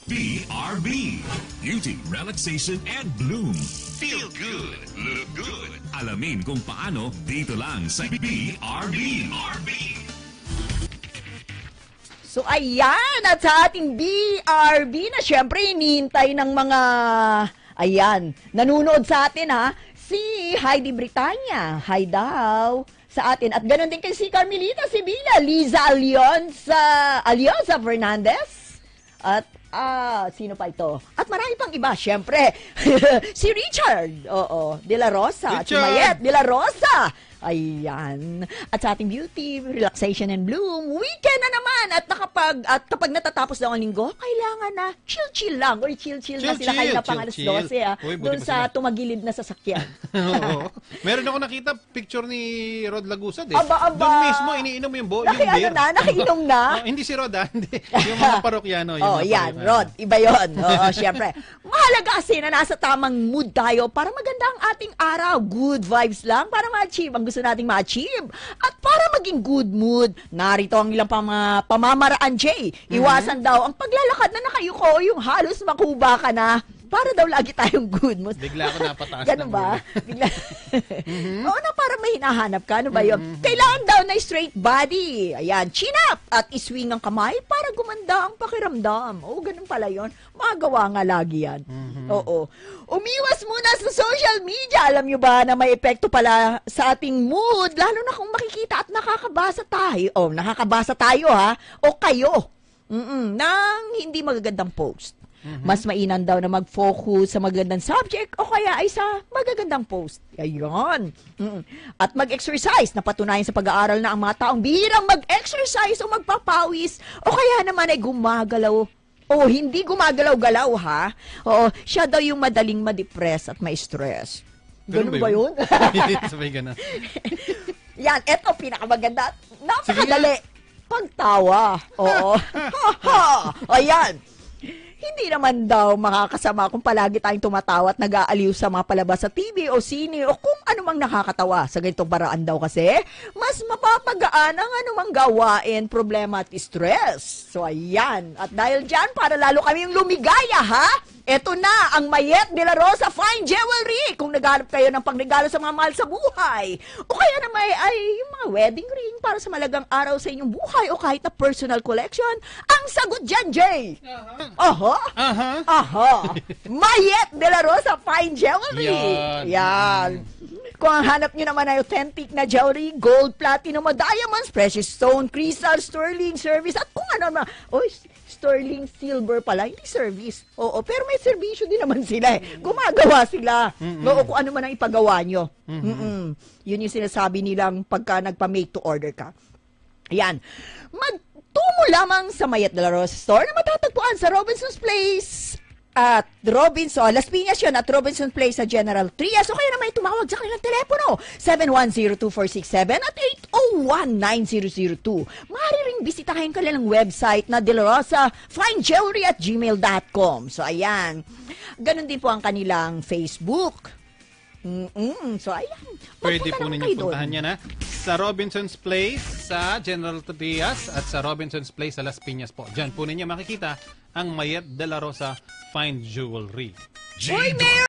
BRB. Beauty, relaxation, and bloom. Feel good. Look good. Alamin kung paano dito lang sa BRB. So ayan, at sa ating BRB na syempre hinihintay ng mga, ayan, nanonood sa atin ha, si Heidi Britanya. Hi daw sa atin. At ganoon din kay si Carmelita Sibila, Liza Alionza Fernandez. At sino pa ito? At marami pang iba, syempre. Si Richard, De La Rosa. Si Mayet De La Rosa. Ayan. At sa ating beauty, relaxation and bloom, weekend na naman. At kapag natatapos daw ang linggo, kailangan na chill-chill lang. Or chill-chill na sila kahit na pang alas 12 doon sa tumagilid na sasakyan. Oo. Meron ako nakita picture ni Rod Lagusad eh. Aba. Doon mismo iniinom yung beer. Nakiinom na? Hindi si Rod hindi. Yung mga parokyano. Yan, Rod. Iba yun. Oo, syempre. Mahalaga kasi na nasa tamang mood tayo para maganda ang ating araw. Good vibes lang para ma-achieve ang gusto nating ma-achieve. At para maging good mood, narito ang ilang pamamaraan, Jay. Iwasan daw ang paglalakad na nakayuko, yung halos makuba ka na. Para daw lagi tayong good mood. Bigla ako napataas. Ganun ba? Bigla. Oo na, para may hinahanap ka. Ano ba yun? Kailangan daw na straight body. Ayan, chin up. At iswing ang kamay para gumanda ang pakiramdam. Oo, ganun pala yun. Magawa nga lagi yan. Oo. Umiwas muna sa social media. Alam nyo ba na may epekto pala sa ating mood? Lalo na kung makikita at nakakabasa tayo. Nakakabasa tayo ha. O kayo. Nang hindi magagandang post. Mas mainam daw na mag-focus sa magandang subject o kaya ay sa magagandang post. Ayun. At mag-exercise. Napatunayan sa pag-aaral na ang mga taong bihirang mag-exercise o magpapawis o kaya naman ay gumagalaw o hindi gumagalaw-galaw ha. Oo, siya daw yung madaling ma-depress at ma-stress. Ganun ba yun? Sabay ganun. Yan, eto pinakamaganda. Napakadali. Pagtawa. Oo. Ayan. Hindi naman daw makakasama kung palagi tayong tumatawa at nag-aaliw sa mga palabas sa TV o sine o kung anumang nakakatawa. Sa ganitong paraan daw kasi, mas mapapagaan ang anumang gawain, problema at stress. So ayan. At dahil dyan, para lalo kaming lumigaya ha, eto na ang Mayet De La Rosa Fine Jewelry. Kung naghanap kayo ng pangregalo sa mga mahal sa buhay. O kaya na yung mga wedding ring para sa malagang araw sa inyong buhay o kahit na personal collection. Ang sagot dyan, Jay. Mayet De La Rosa Fine Jewelry. Yan. Kung ang hanap nyo naman ay authentic na jewelry, gold, platinum, diamonds, precious stone, crystal, sterling, service, at kung ano naman. Sterling silver pala, hindi service. Oo, pero may servisyo din naman sila eh. Gumagawa sila. Oo, kung ano man ang ipagawa nyo. Yun yung sinasabi nilang pagka nagpa-make to order ka. Ayan. Magtungo lamang sa Mayet De La Rosa Store na matatagpuan sa Robinson's Place at Las Piñas yun, at Robinson's Place sa General Trias. O kaya na may tumawag sa kanilang telepono 7102467 at 8019002. Maaari ring bisitahin kanilang website na delarosafinejewelry@gmail.com. So ayan, ganun din po ang kanilang Facebook. So ayan, pwede po ninyo puntahan yan ha. Sa Robinson's Place sa General Trias at sa Robinson's Place sa Las Piñas po. Diyan po ninyo makikita ang Mayet De La Rosa Fine Jewelry.